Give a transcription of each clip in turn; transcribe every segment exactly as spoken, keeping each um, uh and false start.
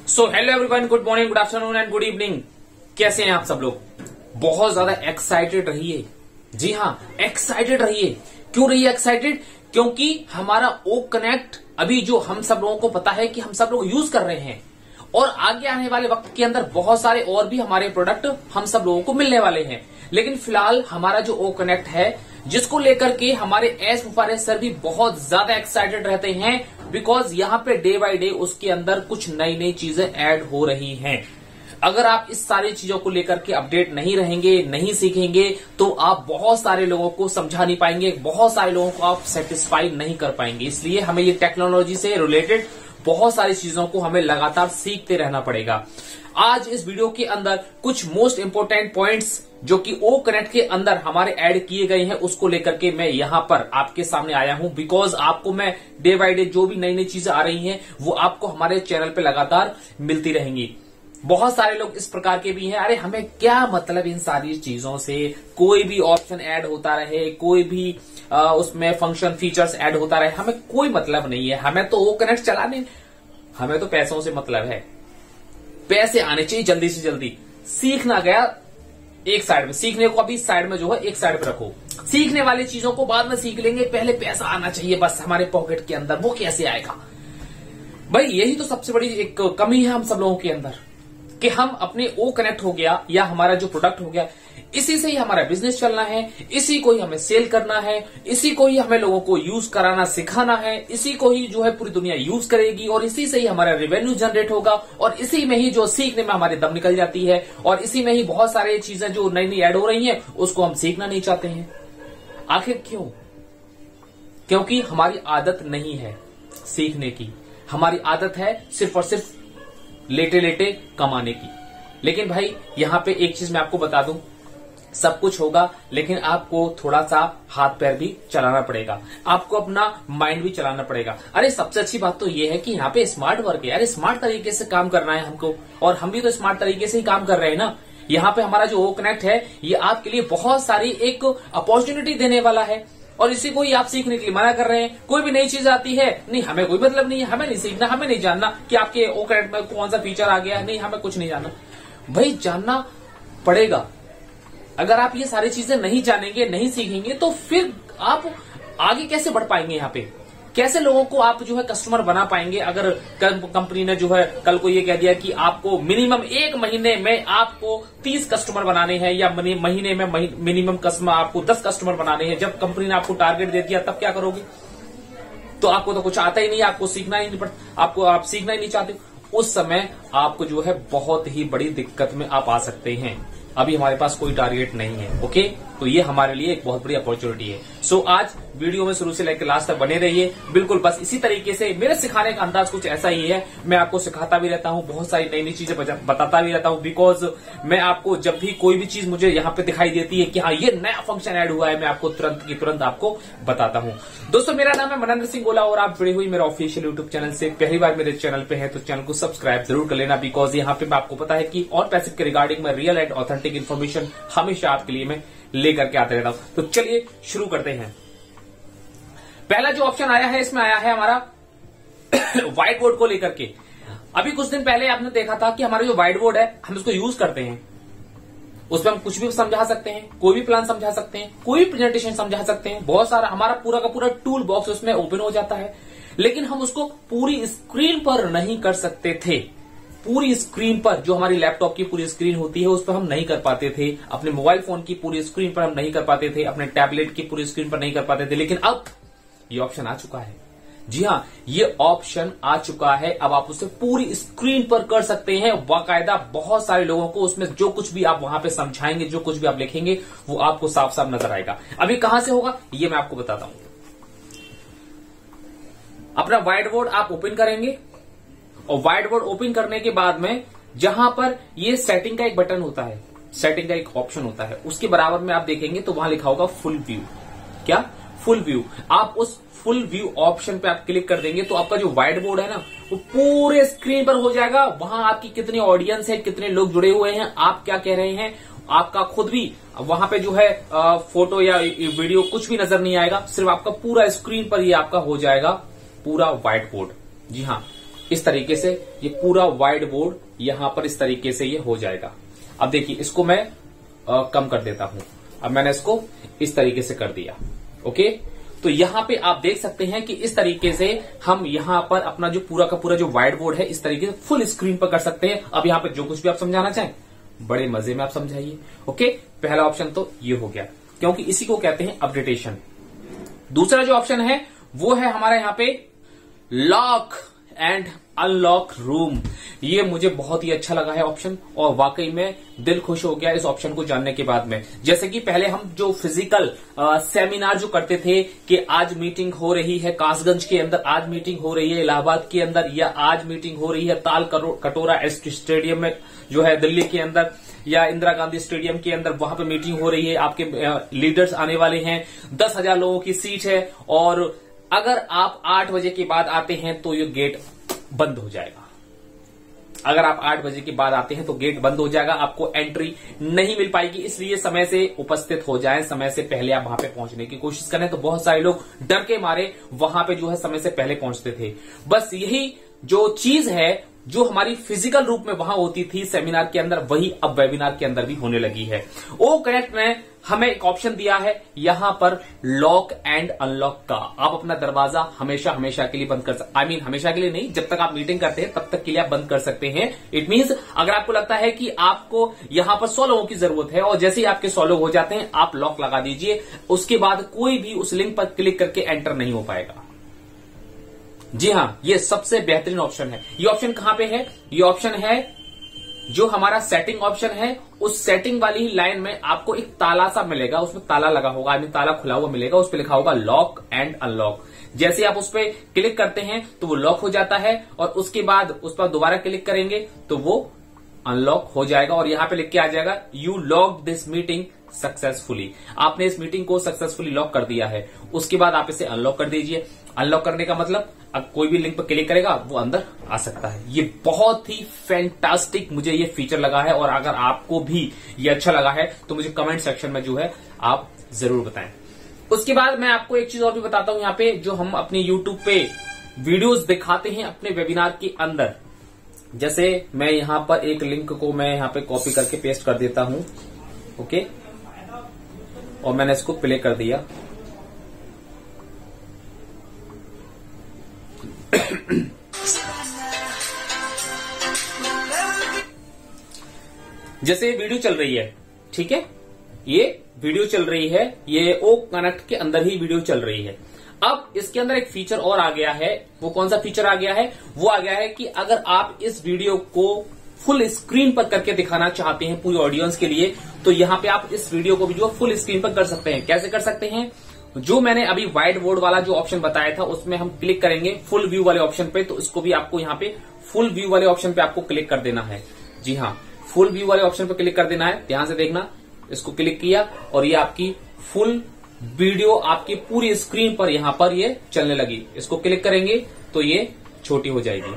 So hello everyone, good morning, good afternoon and good evening. कैसे हैं आप सब लोग? बहुत ज्यादा एक्साइटेड रहिए। जी हाँ, एक्साइटेड रहिए। क्यों रहिए एक्साइटेड? क्योंकि हमारा ओ कनेक्ट अभी जो हम सब लोगों को पता है कि हम सब लोग यूज कर रहे हैं, और आगे आने वाले वक्त के अंदर बहुत सारे और भी हमारे प्रोडक्ट हम सब लोगों को मिलने वाले हैं। लेकिन फिलहाल हमारा जो ओ कनेक्ट है, जिसको लेकर के हमारे एस मुफारे सर भी बहुत ज्यादा एक्साइटेड रहते हैं, बिकॉज यहाँ पे डे बाय डे उसके अंदर कुछ नई नई चीजें ऐड हो रही हैं। अगर आप इस सारी चीजों को लेकर के अपडेट नहीं रहेंगे, नहीं सीखेंगे, तो आप बहुत सारे लोगों को समझा नहीं पाएंगे, बहुत सारे लोगों को आप सेटिस्फाई नहीं कर पाएंगे। इसलिए हमें ये टेक्नोलॉजी से रिलेटेड बहुत सारी चीजों को हमें लगातार सीखते रहना पड़ेगा। आज इस वीडियो के अंदर कुछ मोस्ट इंपोर्टेंट पॉइंट्स जो कि ओ कनेक्ट के अंदर हमारे ऐड किए गए हैं, उसको लेकर के मैं यहां पर आपके सामने आया हूं। बिकॉज आपको मैं डे बाय डे जो भी नई नई चीजें आ रही हैं, वो आपको हमारे चैनल पे लगातार मिलती रहेंगी। बहुत सारे लोग इस प्रकार के भी हैं, अरे हमें क्या मतलब इन सारी चीजों से, कोई भी ऑप्शन ऐड होता रहे, कोई भी आ, उसमें फंक्शन फीचर्स ऐड होता रहे, हमें कोई मतलब नहीं है, हमें तो ओ कनेक्ट चलाने, हमें तो पैसों से मतलब है। पैसे आने चाहिए जल्दी से जल्दी। सीखना गया एक साइड में, सीखने को अभी साइड में जो है एक साइड पे रखो। सीखने वाली चीजों को बाद में सीख लेंगे, पहले पैसा आना चाहिए बस हमारे पॉकेट के अंदर। वो कैसे आएगा भाई? यही तो सबसे बड़ी एक कमी है हम सब लोगों के अंदर, कि हम अपने ओ कनेक्ट हो गया या हमारा जो प्रोडक्ट हो गया, इसी से ही हमारा बिजनेस चलना है, इसी को ही हमें सेल करना है, इसी को ही हमें लोगों को यूज कराना सिखाना है, इसी को ही जो है पूरी दुनिया यूज करेगी, और इसी से ही हमारा रेवेन्यू जनरेट होगा, और इसी में ही जो सीखने में हमारी दम निकल जाती है, और इसी में ही बहुत सारी चीजें जो नई नई ऐड हो रही हैं, उसको हम सीखना नहीं चाहते हैं। आखिर क्यों? क्योंकि हमारी आदत नहीं है सीखने की, हमारी आदत है सिर्फ और सिर्फ लेटे लेटे कमाने की। लेकिन भाई यहां पे एक चीज मैं आपको बता दूं, सब कुछ होगा, लेकिन आपको थोड़ा सा हाथ पैर भी चलाना पड़ेगा, आपको अपना माइंड भी चलाना पड़ेगा। अरे सबसे अच्छी बात तो ये है कि यहाँ पे स्मार्ट वर्क है। अरे स्मार्ट तरीके से काम करना है हमको, और हम भी तो स्मार्ट तरीके से ही काम कर रहे हैं ना। यहाँ पे हमारा जो ओ कनेक्ट है, ये आपके लिए बहुत सारी एक अपॉर्चुनिटी देने वाला है, और इसी को ही आप सीखने के लिए मना कर रहे हैं। कोई भी नई चीज आती है, नहीं हमें कोई मतलब नहीं है, हमें नहीं सीखना, हमें नहीं जानना कि आपके ओ कनेक्ट में कौन सा फीचर आ गया है, नहीं हमें कुछ नहीं जानना। भाई जानना पड़ेगा। अगर आप ये सारी चीजें नहीं जानेंगे, नहीं सीखेंगे, तो फिर आप आगे कैसे बढ़ पाएंगे? यहाँ पे कैसे लोगों को आप जो है कस्टमर बना पाएंगे? अगर कंपनी ने जो है कल को ये कह दिया कि आपको मिनिमम एक महीने में आपको तीस कस्टमर बनाने हैं, या महीने में मिनिमम कस्टमर आपको दस कस्टमर बनाने हैं, जब कंपनी ने आपको टारगेट दे दिया, तब क्या करोगे? तो आपको तो कुछ आता ही नहीं, आपको सीखना ही नहीं पड़ता, आपको आप सीखना ही नहीं चाहते, उस समय आपको जो है बहुत ही बड़ी दिक्कत में आप आ सकते हैं। अभी हमारे पास कोई टारगेट नहीं है, ओके? तो ये हमारे लिए एक बहुत बड़ी अपॉर्चुनिटी है। सो so, आज वीडियो में शुरू से लेकर लास्ट तक बने रहिए, बिल्कुल बस इसी तरीके से। मेरे सिखाने का अंदाज कुछ ऐसा ही है, मैं आपको सिखाता भी रहता हूँ, बहुत सारी नई नई चीजें बताता भी रहता हूँ, बिकॉज मैं आपको जब भी कोई भी चीज मुझे यहाँ पे दिखाई देती है कि हाँ ये नया फंक्शन ऐड हुआ है, मैं आपको तुरंत की तुरंत आपको बताता हूँ। दोस्तों, मेरा नाम है मनेंद्र सिंह गोला, और आप जुड़े हुई मेरे ऑफिशियल यूट्यूब चैनल से पहली बार मेरे चैनल पे है, तो चैनल को सब्सक्राइब जरूर कर लेना, बिकॉज यहाँ पे आपको पता है कि और पैसिव के रिगार्डिंग में रियल एंड ऑथेंटिक इन्फॉर्मेशन हमेशा आपके लिए मैं लेकर के आते रहता हूं। तो चलिए शुरू करते हैं। पहला जो ऑप्शन आया है, इसमें आया है हमारा व्हाइट बोर्ड को लेकर के। अभी कुछ दिन पहले आपने देखा था कि हमारा जो व्हाइट बोर्ड है, हम उसको यूज करते हैं, उसमें हम कुछ भी समझा सकते हैं, कोई भी प्लान समझा सकते हैं, कोई भी प्रेजेंटेशन समझा सकते हैं, बहुत सारा हमारा पूरा का पूरा टूल बॉक्स उसमें ओपन हो जाता है। लेकिन हम उसको पूरी स्क्रीन पर नहीं कर सकते थे। पूरी स्क्रीन पर, जो हमारी लैपटॉप की पूरी स्क्रीन होती है, उस पर हम नहीं कर पाते थे, अपने मोबाइल फोन की पूरी स्क्रीन पर हम नहीं कर पाते थे, अपने टैबलेट की पूरी स्क्रीन पर नहीं कर पाते थे। लेकिन अब ये ऑप्शन आ चुका है। जी हाँ, ये ऑप्शन आ चुका है। अब आप उसे पूरी स्क्रीन पर कर सकते हैं, बाकायदा। बहुत सारे लोगों को उसमें जो कुछ भी आप वहां पे समझाएंगे, जो कुछ भी आप लिखेंगे, वो आपको साफ साफ नजर आएगा। अभी कहां से होगा ये मैं आपको बताता हूं। अपना व्हाइट बोर्ड आप ओपन करेंगे, और व्हाइट बोर्ड ओपन करने के बाद में जहां पर ये सेटिंग का एक बटन होता है, सेटिंग का एक ऑप्शन होता है, उसके बराबर में आप देखेंगे तो वहां लिखा होगा फुल व्यू। क्या? Full view. आप उस फुल व्यू ऑप्शन पे आप क्लिक कर देंगे, तो आपका जो व्हाइट बोर्ड है ना, वो पूरे स्क्रीन पर हो जाएगा। वहां आपकी कितनी ऑडियंस है, कितने लोग जुड़े हुए हैं, आप क्या कह रहे हैं, आपका खुद भी वहां पे जो है आ, फोटो या वीडियो कुछ भी नजर नहीं आएगा, सिर्फ आपका पूरा स्क्रीन पर ये आपका हो जाएगा पूरा व्हाइट बोर्ड। जी हाँ, इस तरीके से ये पूरा वाइट बोर्ड यहां पर इस तरीके से ये हो जाएगा। अब देखिए इसको मैं आ, कम कर देता हूं। अब मैंने इसको इस तरीके से कर दिया। ओके, तो यहां पे आप देख सकते हैं कि इस तरीके से हम यहां पर अपना जो पूरा का पूरा जो व्हाइट बोर्ड है इस तरीके से फुल स्क्रीन पर कर सकते हैं। अब यहां पे जो कुछ भी आप समझाना चाहें बड़े मजे में आप समझाइए। ओके, पहला ऑप्शन तो ये हो गया, क्योंकि इसी को कहते हैं अपडेटेशन। दूसरा जो ऑप्शन है वो है हमारा यहां पे लॉक एंड अनलॉक रूम। ये मुझे बहुत ही अच्छा लगा है ऑप्शन, और वाकई में दिल खुश हो गया इस ऑप्शन को जानने के बाद में। जैसे कि पहले हम जो फिजिकल आ, सेमिनार जो करते थे कि आज मीटिंग हो रही है कासगंज के अंदर, आज मीटिंग हो रही है इलाहाबाद के अंदर, या आज मीटिंग हो रही है ताल कटोरा स्टेडियम में जो है दिल्ली के अंदर, या इंदिरा गांधी स्टेडियम के अंदर, वहां पे मीटिंग हो रही है, आपके लीडर्स आने वाले हैं, दस हजार लोगों की सीट है, और अगर आप आठ बजे के बाद आते हैं तो ये गेट बंद हो जाएगा। अगर आप आठ बजे के बाद आते हैं तो गेट बंद हो जाएगा, आपको एंट्री नहीं मिल पाएगी। इसलिए समय से उपस्थित हो जाएं, समय से पहले आप वहां पे पहुंचने की कोशिश करें। तो बहुत सारे लोग डर के मारे वहां पे जो है समय से पहले पहुंचते थे। बस यही जो चीज है जो हमारी फिजिकल रूप में वहां होती थी सेमिनार के अंदर, वही अब वेबिनार के अंदर भी होने लगी है। ओ कनेक्ट ने हमें एक ऑप्शन दिया है यहां पर लॉक एंड अनलॉक का। आप अपना दरवाजा हमेशा हमेशा के लिए बंद कर सकते, आई मीन हमेशा के लिए नहीं, जब तक आप मीटिंग करते हैं तब तक के लिए आप बंद कर सकते हैं। इट मीन्स अगर आपको लगता है कि आपको यहां पर सौ लोगों की जरूरत है और जैसे ही आपके सौ लोग हो जाते हैं आप लॉक लगा दीजिए, उसके बाद कोई भी उस लिंक पर क्लिक करके एंटर नहीं हो पाएगा। जी हां, ये सबसे बेहतरीन ऑप्शन है। ये ऑप्शन कहां पे है? ये ऑप्शन है जो हमारा सेटिंग ऑप्शन है, उस सेटिंग वाली ही लाइन में आपको एक ताला सा मिलेगा, उसमें ताला लगा होगा, आई मीन ताला खुला हुआ मिलेगा, उस पर लिखा होगा लॉक एंड अनलॉक। जैसे आप उस पर क्लिक करते हैं तो वो लॉक हो जाता है, और उसके बाद उस पर दोबारा क्लिक करेंगे तो वो अनलॉक हो जाएगा, और यहां पे लिख के आ जाएगा you lock this meeting successfully. आपने इस मीटिंग को सक्सेसफुली लॉक कर दिया है। उसके बाद आप इसे अनलॉक कर दीजिए। अनलॉक करने का मतलब अब कोई भी लिंक पर क्लिक करेगा वो अंदर आ सकता है। ये बहुत ही फैंटास्टिक मुझे ये फीचर लगा है, और अगर आपको भी ये अच्छा लगा है तो मुझे कमेंट सेक्शन में जो है आप जरूर बताएं। उसके बाद मैं आपको एक चीज और भी बताता हूं, यहाँ पे जो हम अपनी यूट्यूब पे वीडियोस दिखाते हैं अपने वेबिनार के अंदर, जैसे मैं यहां पर एक लिंक को मैं यहां पे कॉपी करके पेस्ट कर देता हूं। ओके, और मैंने इसको प्ले कर दिया। जैसे वीडियो चल रही है, ठीक है, ये वीडियो चल रही है, ये ओ कनेक्ट के अंदर ही वीडियो चल रही है। अब इसके अंदर एक फीचर और आ गया है। वो कौन सा फीचर आ गया है? वो आ गया है कि अगर आप इस वीडियो को फुल स्क्रीन पर करके दिखाना चाहते हैं पूरी ऑडियंस के लिए, तो यहां पे आप इस वीडियो को भी जो फुल स्क्रीन पर कर सकते हैं। कैसे कर सकते हैं? जो मैंने अभी व्हाइट बोर्ड वाला जो ऑप्शन बताया था उसमें हम क्लिक करेंगे फुल व्यू वाले ऑप्शन पे, तो इसको भी आपको यहाँ पे फुल व्यू वाले ऑप्शन पे आपको क्लिक कर देना है। जी हाँ, फुल व्यू वाले ऑप्शन पे क्लिक कर देना है। ध्यान से देखना, इसको क्लिक किया और ये आपकी फुल वीडियो आपकी पूरी स्क्रीन पर यहां पर ये चलने लगी। इसको क्लिक करेंगे तो ये छोटी हो जाएगी।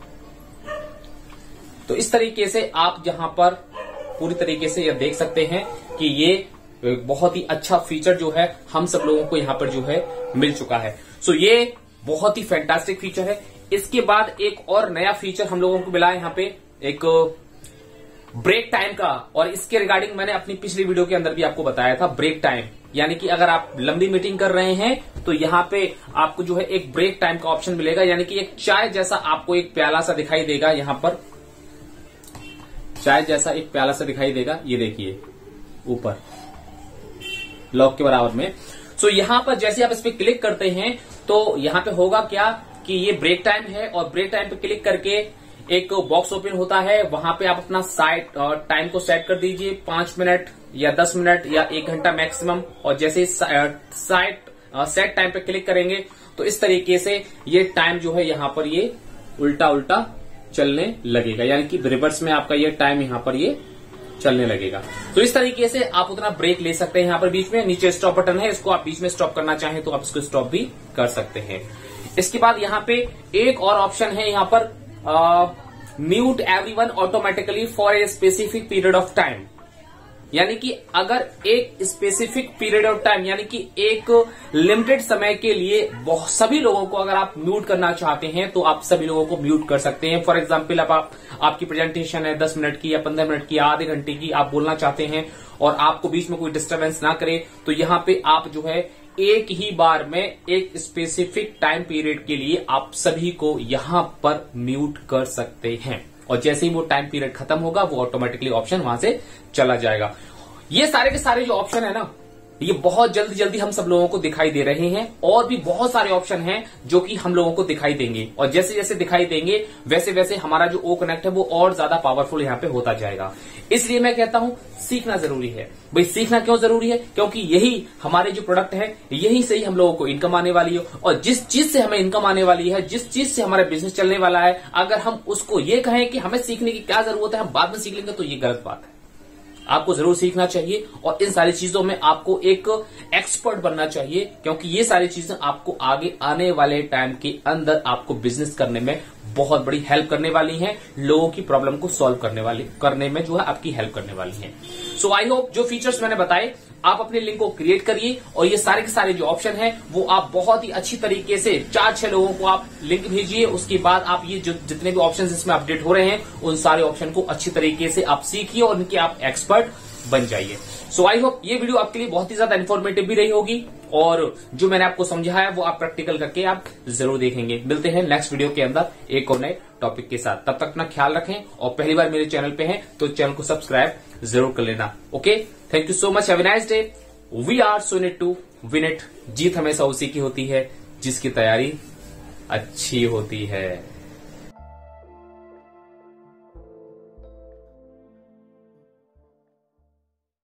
तो इस तरीके से आप यहां पर पूरी तरीके से ये देख सकते हैं कि ये बहुत ही अच्छा फीचर जो है हम सब लोगों को यहां पर जो है मिल चुका है। सो ये बहुत ही फैंटास्टिक फीचर है। इसके बाद एक और नया फीचर हम लोगों को मिला है यहाँ पे, एक ब्रेक टाइम का, और इसके रिगार्डिंग मैंने अपनी पिछली वीडियो के अंदर भी आपको बताया था। ब्रेक टाइम यानी कि अगर आप लंबी मीटिंग कर रहे हैं तो यहां पे आपको जो है एक ब्रेक टाइम का ऑप्शन मिलेगा, यानी कि एक चाय जैसा आपको एक प्याला सा दिखाई देगा। यहां पर चाय जैसा एक प्याला सा दिखाई देगा, ये देखिए ऊपर लॉक के बराबर में। सो यहां पर जैसे आप इस पे क्लिक करते हैं तो यहां पे होगा क्या कि ये ब्रेक टाइम है, और ब्रेक टाइम पे क्लिक करके एक बॉक्स ओपन होता है। वहां पे आप अपना साइट टाइम को सेट कर दीजिए, पांच मिनट या दस मिनट या एक घंटा मैक्सिमम, और जैसे साइट सेट टाइम पे क्लिक करेंगे तो इस तरीके से ये टाइम जो है यहां पर ये उल्टा उल्टा चलने लगेगा, यानी कि रिवर्स में आपका ये टाइम यहां पर ये चलने लगेगा। तो इस तरीके से आप उतना ब्रेक ले सकते हैं। यहाँ पर बीच में नीचे स्टॉप बटन है, इसको आप बीच में स्टॉप करना चाहें तो आप इसको स्टॉप भी कर सकते हैं। इसके बाद यहाँ पे एक और ऑप्शन है, यहाँ पर mute everyone automatically for a specific period of time. यानी कि अगर एक स्पेसिफिक पीरियड ऑफ टाइम यानी कि एक लिमिटेड समय के लिए बहुत सभी लोगों को अगर आप म्यूट करना चाहते हैं तो आप सभी लोगों को म्यूट कर सकते हैं। फॉर एग्जांपल अब आप आपकी प्रेजेंटेशन है दस मिनट की या पंद्रह मिनट की या आधे घंटे की, आप बोलना चाहते हैं और आपको बीच में कोई डिस्टर्बेंस ना करे, तो यहां पे आप जो है एक ही बार में एक स्पेसिफिक टाइम पीरियड के लिए आप सभी को यहां पर म्यूट कर सकते हैं और जैसे ही वो टाइम पीरियड खत्म होगा वो ऑटोमेटिकली ऑप्शन वहां से चला जाएगा। ये सारे के सारे जो ऑप्शन है ना, ये बहुत जल्दी जल्दी हम सब लोगों को दिखाई दे रहे हैं और भी बहुत सारे ऑप्शन हैं जो कि हम लोगों को दिखाई देंगे और जैसे जैसे दिखाई देंगे वैसे वैसे हमारा जो ओ कनेक्ट है वो और ज्यादा पावरफुल यहां पे होता जाएगा। इसलिए मैं कहता हूं सीखना जरूरी है। भाई सीखना क्यों जरूरी है? क्योंकि यही हमारे जो प्रोडक्ट है यही से ही हम लोगों को इनकम आने वाली है और जिस चीज से हमें इनकम आने वाली है, जिस चीज से हमारा बिजनेस चलने वाला है, अगर हम उसको ये कहें कि हमें सीखने की क्या जरूरत है, हम बाद में सीख लेंगे, तो ये गलत बात है। आपको जरूर सीखना चाहिए और इन सारी चीजों में आपको एक एक्सपर्ट बनना चाहिए क्योंकि ये सारी चीजें आपको आगे आने वाले टाइम के अंदर आपको बिजनेस करने में बहुत बड़ी हेल्प करने वाली हैं, लोगों की प्रॉब्लम को सॉल्व करने वाली करने में जो है आपकी हेल्प करने वाली हैं। सो आई होप जो फीचर्स मैंने बताए आप अपने लिंक को क्रिएट करिए और ये सारे के सारे जो ऑप्शन है वो आप बहुत ही अच्छी तरीके से चार छह लोगों को आप लिंक भेजिए। उसके बाद आप ये जो जितने भी ऑप्शन इसमें अपडेट हो रहे हैं उन सारे ऑप्शन को अच्छी तरीके से आप सीखिए और उनके आप एक्सपर्ट बन जाइए। सो आई होप ये वीडियो आपके लिए बहुत ही ज्यादा इन्फॉर्मेटिव भी रही होगी और जो मैंने आपको समझाया वो आप प्रैक्टिकल करके आप जरूर देखेंगे। मिलते हैं नेक्स्ट वीडियो के अंदर एक और नए टॉपिक के साथ। तब तक अपना ख्याल रखें और पहली बार मेरे चैनल पे हैं तो चैनल को सब्सक्राइब जरूर कर लेना। Okay, thank you so much, have a nice day. We are so in it to win it. जीत हमेशा उसी की होती है जिसकी तैयारी अच्छी होती है।